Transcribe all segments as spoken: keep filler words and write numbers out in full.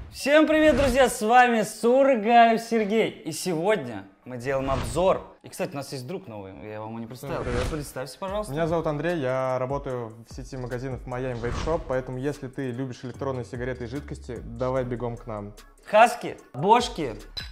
Всем привет, друзья! С вами Сургаев Сергей. И сегодня мы делаем обзор. И, кстати, у нас есть друг новый, я вам его не представил. Представься, пожалуйста. Меня зовут Андрей, я работаю в сети магазинов Miami Vape Shop, поэтому если ты любишь электронные сигареты и жидкости, давай бегом к нам. Хаски, бошки.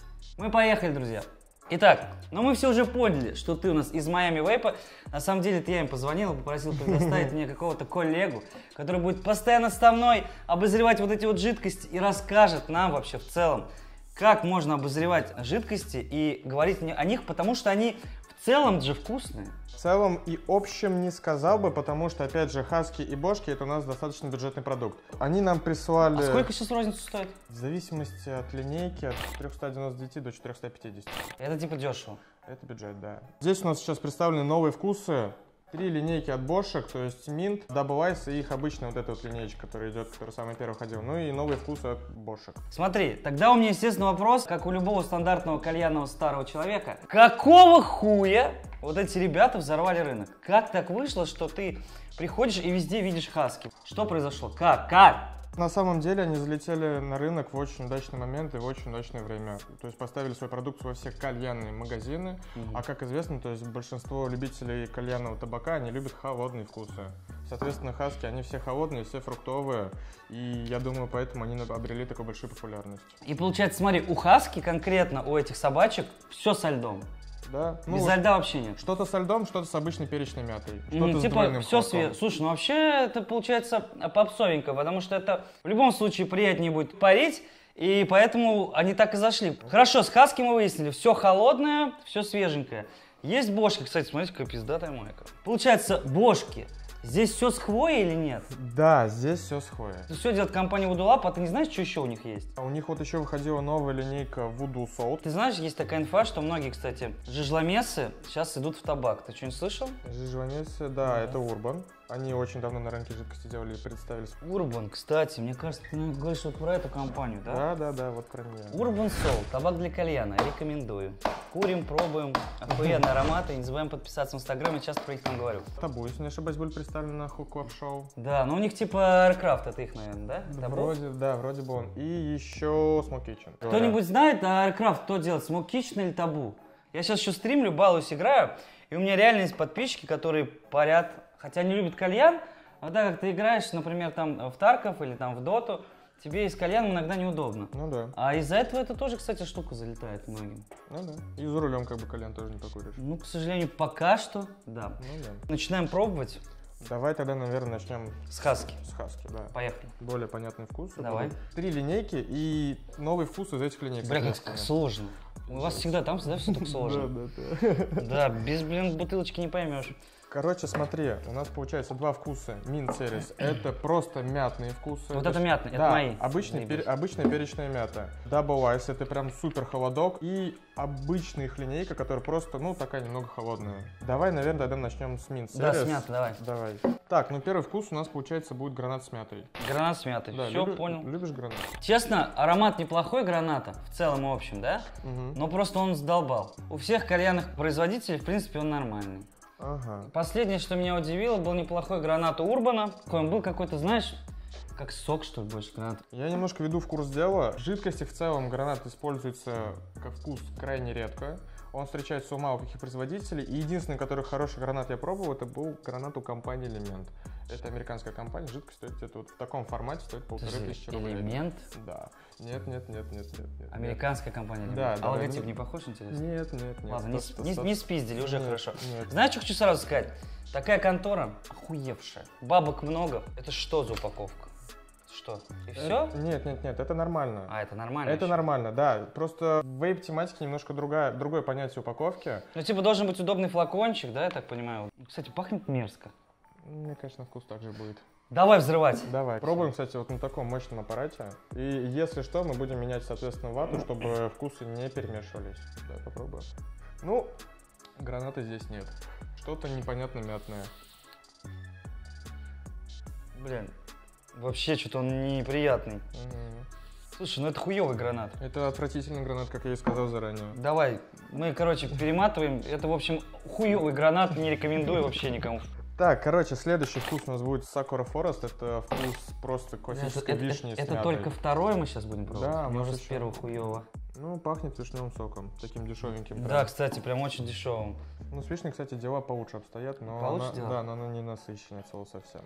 Мы поехали, друзья. Итак, ну мы все уже поняли, что ты у нас из Miami Vape. На самом деле, я им позвонил и попросил предоставить мне какого-то коллегу, который будет постоянно со мной обозревать вот эти вот жидкости и расскажет нам вообще в целом, как можно обозревать жидкости и говорить о них, потому что они в целом же вкусные. В целом и общем не сказал бы, потому что, опять же, хаски и бошки — это у нас достаточно бюджетный продукт. Они нам прислали... А сколько сейчас розница стоит? В зависимости от линейки, от четырёхсот девяноста девяти до четырёхсот пятидесяти. Это типа дешево. Это бюджет, да. Здесь у нас сейчас представлены новые вкусы. Три линейки от бошек, то есть Mint, Double Ice и их обычная вот эта вот линейка, которая идет, которая самая первая ходила. Ну и новые вкусы от бошек. Смотри, тогда у меня, естественно, вопрос, как у любого стандартного кальянного старого человека. Какого хуя вот эти ребята взорвали рынок? Как так вышло, что ты приходишь и везде видишь хаски? Что произошло? Как? Как? На самом деле они залетели на рынок в очень удачный момент и в очень удачное время. То есть поставили свою продукцию во все кальянные магазины. Mm-hmm. А как известно, то есть большинство любителей кальянного табака, они любят холодные вкусы. Соответственно, хаски, они все холодные, все фруктовые. И я думаю, поэтому они обрели такую большую популярность. И получается, смотри, у хаски конкретно, у этих собачек, все со льдом. Да. Без ну, льда вообще нет. Что-то со льдом, что-то с обычной перечной мятой. Что-то mm, с типа двойным все вкусом. свежее. Слушай, ну вообще это получается попсовенько, потому что это в любом случае приятнее будет парить, и поэтому они так и зашли. Хорошо, с хаски мы выяснили, все холодное, все свеженькое. Есть бошки, кстати, смотрите, какая пиздатая майка. Получается, бошки. Здесь все с хвоей или нет? Да, здесь все с хвоей. Все делает компания Voodoo Lab, а ты не знаешь, что еще у них есть? А у них вот еще выходила новая линейка Voodoo Salt. Ты знаешь, есть такая инфа, что многие, кстати, жижломесы сейчас идут в табак. Ты что-нибудь слышал? Жижломесы, да, да, это Urban. Они очень давно на рынке жидкости делали и представились. Urban, кстати, мне кажется, ты говоришь вот про эту компанию, да? Да, да, да, вот про нее. Urban Salt, табак для кальяна, рекомендую. Курим, пробуем, охуенные ароматы. Не забываем подписаться в Инстаграме, часто про них там говорю. Табу, если не ошибаюсь, были представлены на Hook Club Show. Да, ну у них типа Aircraft, это их, наверное, да? Вроде, да, вроде бы он. И еще Smoke Kitchen. Кто-нибудь знает, а Aircraft кто делает, Smoke Kitchen или Табу? Я сейчас еще стримлю, балуюсь, играю, и у меня реально есть подписчики, которые парят, хотя не любят кальян, но так как ты играешь, например, там в Тарков или там в Доту, тебе и с кальяном иногда неудобно. Ну да. А из-за этого это тоже, кстати, штука залетает многим. Ну да. И за рулем как бы кальян тоже не покуришь. Ну, к сожалению, пока что, да. Ну да. Начинаем пробовать. Давай тогда, наверное, начнем с хаски. С хаски, да. Поехали. Более понятный вкус. Давай. Три линейки и новый вкус из этих линеек. Бля, как, как сложно. У вас всегда там всегда все так сложно. Да, да, да. Да, без, блин, бутылочки не поймешь. Короче, смотри, у нас получается два вкуса Mint Series. Это просто мятные вкусы. Вот это мятные, это да, мои. Обычный, пер, обычная перечная мята. Double Ice, это прям супер холодок. И обычная их линейка, которая просто, ну, такая немного холодная. Давай, наверное, тогда начнем с Mint Series. Да, с мятой, давай. Давай. Так, ну первый вкус у нас, получается, будет гранат с мятой. Гранат с мятой, да, все, люби, понял. Любишь гранат? Честно, аромат неплохой граната, в целом и общем, да? Угу. Но просто он сдолбал. У всех кальянных производителей, в принципе, он нормальный. Ага. Последнее, что меня удивило, был неплохой гранат у Урбана. Он был какой-то, знаешь, как сок, что ли, больше гранат. Я немножко веду в курс дела. В жидкости в целом гранат используется как вкус крайне редко. Он встречается у мало каких производителей. И единственный, который хороший гранат я пробовал, это был гранат у компании Element. Это американская компания, жидкость стоит где-то вот в таком формате, стоит полторы тысячи рублей. Элемент? Да. Нет, нет, нет, нет, нет. нет Американская компания Element. Да, а да, логотип ну... не похож, интересно? Нет, нет, нет. Ладно, сто, не, сто, не, не спиздили, уже нет, хорошо. Нет. Знаешь, что хочу сразу сказать? Такая контора охуевшая. Бабок много. Это что за упаковка? Что? И все? Это, нет, нет, нет, это нормально. А, это нормально? Это еще? Нормально, да. Просто в вейп-тематике немножко другая, другое понятие упаковки. Ну, типа, должен быть удобный флакончик, да, я так понимаю? Кстати, пахнет мерзко. Мне, конечно, вкус также будет. Давай взрывать. Давай. Пробуем, кстати, вот на таком мощном аппарате. И если что, мы будем менять, соответственно, вату, чтобы вкусы не перемешивались. Да, попробуем. Ну, граната здесь нет. Что-то непонятно мятное. Блин, вообще что-то он неприятный. Угу. Слушай, ну это хуёвый гранат. Это отвратительный гранат, как я и сказал заранее. Давай, мы, короче, перематываем. Это, в общем, хуёвый гранат, не рекомендую вообще никому. Так, короче, следующий вкус у нас будет Sakura Forest. Это вкус просто классической это, вишни это, с это мятой. только второй мы сейчас будем пробовать? Да, мне может уже с еще. первого хуёво. Ну, пахнет вишневым соком, таким дешевеньким. Да, прям. кстати, прям очень дешевым. Ну, с вишней, кстати, дела получше обстоят, но Получше она, дела? да, но она не насыщенная цело совсем.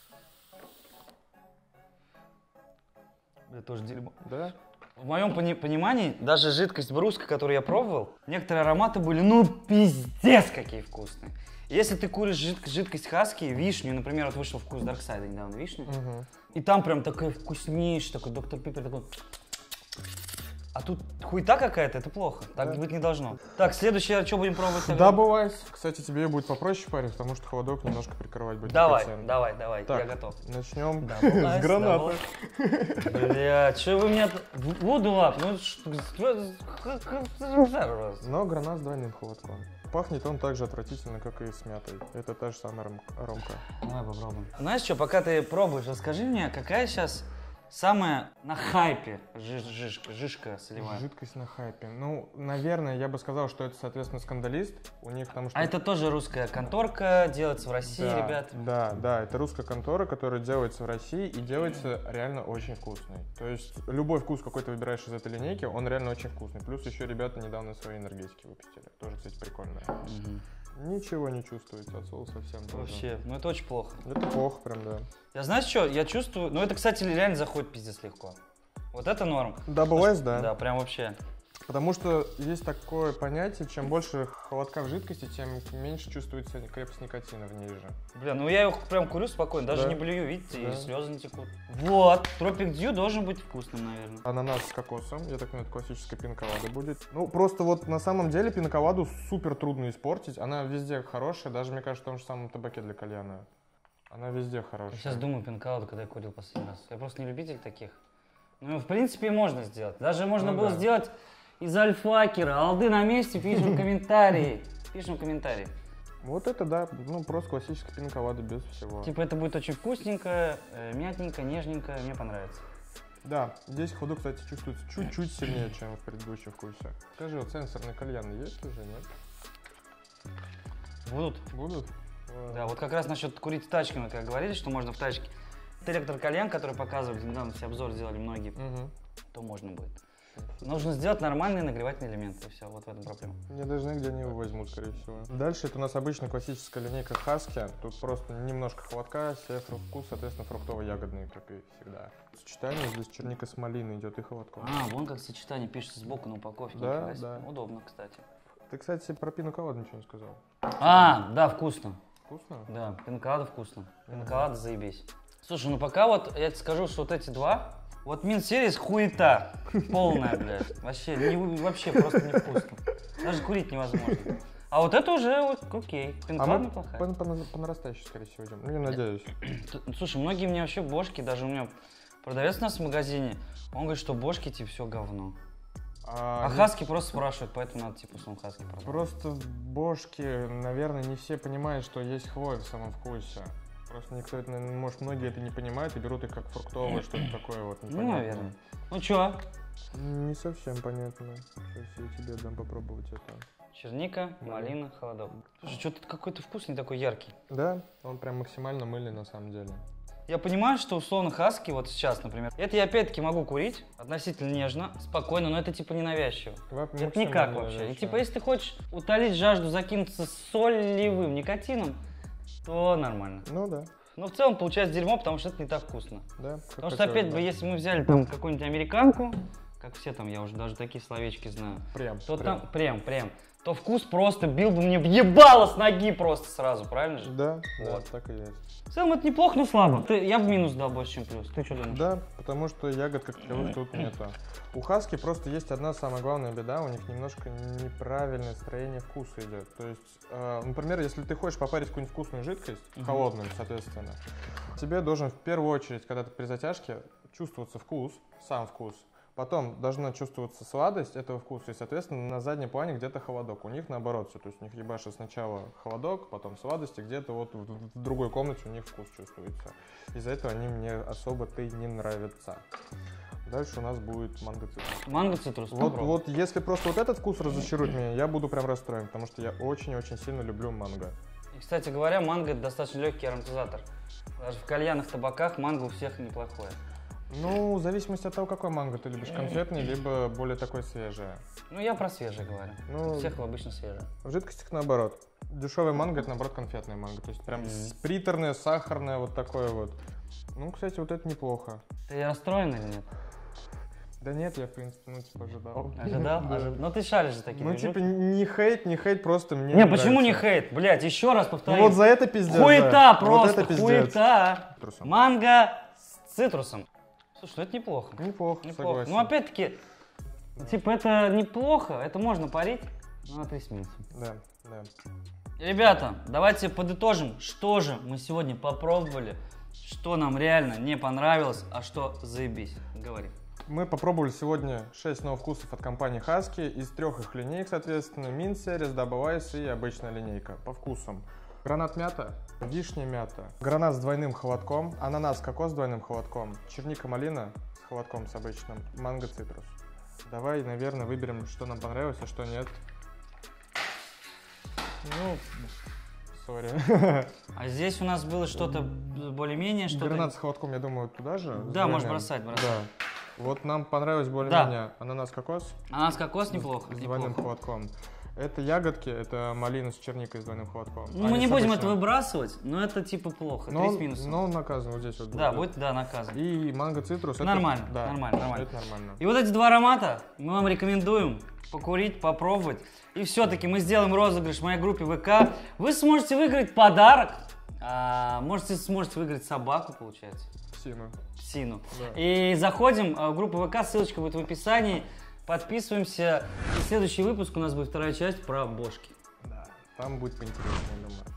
Это тоже дерьмо. Да? В моем пони- понимании, даже жидкость бруска, которую я пробовал, некоторые ароматы были, ну, пиздец, какие вкусные. Если ты куришь жид- жидкость хаски, вишню, например, вот вышел вкус Дарксайда недавно, вишня, Угу. и там прям такая вкуснейшая, такой доктор Пиппер, такой... А тут хуйта какая-то, это плохо, так Да. быть не должно. Так, следующее, что будем пробовать тогда? Double Ice. Кстати, тебе будет попроще парень, потому что холодок немножко прикрывать будет. Давай, коэффициент. давай, давай, Так, я готов. начнем Double Ice, с граната. double- Бля, что вы меня... Воду лап, ну что... Но гранат с двойным холодком. Пахнет он так же отвратительно, как и с мятой. Это та же самая ром- ромка. Давай попробуем. Знаешь что, пока ты пробуешь, расскажи мне, какая сейчас самая на хайпе жиж- жишка, жишка солевая? Жидкость на хайпе. Ну, наверное, я бы сказал, что это, соответственно, скандалист. У них потому что... А это тоже русская конторка, делается в России, да, ребят. Да, да, это русская контора, которая делается в России и делается реально очень вкусной. То есть любой вкус, какой ты выбираешь из этой линейки, он реально очень вкусный. Плюс еще ребята недавно свои энергетики выпустили. Тоже, кстати, прикольно. Мгм. Ничего не чувствуется от слова совсем. тоже. Вообще, ну это очень плохо. Это плохо прям, да. Я знаешь что, я чувствую, ну это, кстати, реально заходит пиздец легко. Вот это норм. Double Ice, да. Да, прям вообще. Потому что есть такое понятие, чем больше холодка в жидкости, тем меньше чувствуется крепость никотина в ней же. Бля, ну я его прям курю спокойно, даже Да. не блюю, видите, Да. и слезы не текут. Вот, Tropic Dew должен быть вкусным, наверное. Ананас с кокосом, я так понимаю, это классическая пинколада будет. Ну, просто вот на самом деле пинколаду супер трудно испортить. Она везде хорошая, даже, мне кажется, в том же самом табаке для кальяна. Она везде Я хорошая. сейчас думаю пинкауду, когда я курил последний раз. Я просто не любитель таких. Ну, в принципе, можно сделать. Даже можно Ну было да. сделать из альфакера. Алды на месте, пишем комментарии. Пишем комментарии. Вот это, да, ну, просто классическая пинколада без всего. Типа это будет очень вкусненько, э, мятненько, нежненько. Мне понравится. Да, здесь холодок, кстати, чувствуется чуть-чуть сильнее, чем в предыдущем вкусе. Скажи, вот сенсорные кальяны есть уже, нет? Будут? Будут? Да, вот как раз насчет курить с тачками, как говорили, что можно в тачке. Это электрокальян, который показывали, недавно все обзор сделали многие, Угу. то можно будет. Нужно сделать нормальные нагревательные элементы, и все, вот в этом проблема. Я даже нигде не его возьмут, скорее всего. Дальше это у нас обычная классическая линейка Хаски. Тут просто немножко холодка, все фрукт вкус, соответственно, фруктово-ягодный, как и всегда. Сочетание здесь черника с малиной идет и холодком. А, вон как сочетание пишется сбоку на упаковке. Да, нифига себе. да. Удобно, кстати. Ты, кстати, про пиноколаду ничего не сказал. А, да, вкусно. Вкусно? Да, пинколада вкусно. Мгм. Пинколада заебись. Слушай, ну пока вот я тебе скажу, что вот эти два, вот Минсервис хуета полная, блядь. Вообще, не, вообще просто невкусно. Даже курить невозможно. А вот это уже вот окей. А Пинколада мы неплохая. по, по- по нарастающей, скорее всего, идем. Ну, я надеюсь. Т- Слушай, многие мне вообще бошки, даже у меня продавец у нас в магазине, он говорит, что бошки типа все говно. А, А не- хаски просто спрашивают, поэтому надо типа сам хаски продавать. Просто бошки, наверное, не все понимают, что есть хвоя в самом вкусе. Просто никто, это, наверное, может, многие это не понимают и берут их как фруктовое, что-то такое вот Ну, непонятное. наверное. Ну чё? Не совсем понятно. Сейчас я тебе дам попробовать это. Черника, малина, холодок. Слушай, что-то какой-то вкус не такой яркий. Да, он прям максимально мыльный на самом деле. Я понимаю, что условно хаски, вот сейчас, например, это я опять-таки могу курить относительно нежно, спокойно, но это типа ненавязчиво. Ва- Это максимально никак вообще. И навязчиво. типа, если ты хочешь утолить жажду, закинуться солевым никотином, то нормально. Ну да, Но в целом получается дерьмо, потому что это не так вкусно. да. как Потому что хотелось опять бы. бы, если мы взяли там какую-нибудь американку, как все там, я уже даже такие словечки знаю, Прям, то прям. там прям, прям, то вкус просто бил бы мне в ебало с ноги просто сразу, правильно же? Да, Вот. да, так и есть. В целом это неплохо, но слабо. Ты, я в минус дал больше, чем плюс. Ты что думаешь? Да, потому что ягод как таковых тут нету. У хаски просто есть одна самая главная беда, у них немножко неправильное строение вкуса идет. То есть, э, например, если ты хочешь попарить какую-нибудь вкусную жидкость, Мгм. холодную, соответственно, тебе должен в первую очередь, когда ты при затяжке, чувствоваться вкус, сам вкус. Потом должна чувствоваться сладость этого вкуса, и, соответственно, на заднем плане где-то холодок. У них наоборот все, то есть у них ебашит сначала холодок, потом сладость, и где-то вот в, в другой комнате у них вкус чувствуется. Из-за этого они мне особо-то и не нравятся. Дальше у нас будет манго цитрус. Манго цитрус. Вот, попробуй. вот если просто вот этот вкус разочарует меня, я буду прям расстроен, потому что я очень-очень сильно люблю манго. И И, кстати говоря, манго это достаточно легкий ароматизатор. Даже в кальянных табаках манго у всех неплохое. Ну, в зависимости от того, какой манго ты любишь, конфетный, либо более такой свежее. Ну, я про свежее говорю. Ну, у всех обычно свежее. В жидкостях наоборот. Дешевый манго — это, наоборот, конфетный манго. То есть прям mm-hmm. приторное, сахарное, вот такое вот. Ну, кстати, вот это неплохо. Ты расстроен или нет? Да нет, я, в принципе, ну, типа, ожидал. Ожидал? Да. Ожидал. Ну, ты шаришь за такие Ну, движухи. типа, не хейт, не хейт, просто мне Не, не почему нравится. не хейт? Блядь, еще раз повторю. Ну, вот за это пиздец. Хуета да. просто, вот это пиздец. хуета. Цитрусом. Манго с цитрусом. Слушай, ну это неплохо. Неплохо, Неплохо. согласен. Ну, опять-таки, типа, это неплохо, это можно парить, но это и смеется. Да, да. Ребята, давайте подытожим, что же мы сегодня попробовали, что нам реально не понравилось, а что заебись. Говори. Мы попробовали сегодня шесть новых вкусов от компании Husky. Из трех их линеек, соответственно, Mint Series, Double Ice и обычная линейка. По вкусам. Гранат мята, вишня мята, гранат с двойным холодком, ананас кокос с двойным холодком, черника малина с холодком с обычным, манго цитрус. Давай, наверное, выберем, что нам понравилось, а что нет. Ну, сори. А здесь у нас было что-то более-менее, что-то... Гранат с холодком, я думаю, туда же? Да, можешь бросать, бросать. Да. Вот нам понравилось более-менее да. ананас кокос. Ананас кокос неплохо. С двойным холодком. Это ягодки, это малина с черникой с двойным холодком. Ну, мы не будем это выбрасывать, но это типа плохо, три с минусом. Но он наказан вот здесь вот. Да, будет, да, наказан. И манго цитрус. Нормально, это, да, нормально, нормально. Это нормально. И вот эти два аромата мы вам рекомендуем покурить, попробовать. И все-таки мы сделаем розыгрыш в моей группе ВК. Вы сможете выиграть подарок. А, можете, сможете выиграть собаку, получается. Псину. Псину. Да. И заходим в группу ВК, ссылочка будет в описании. Подписываемся. И следующий выпуск у нас будет вторая часть про бошки. Да, там будет поинтереснее, я думаю.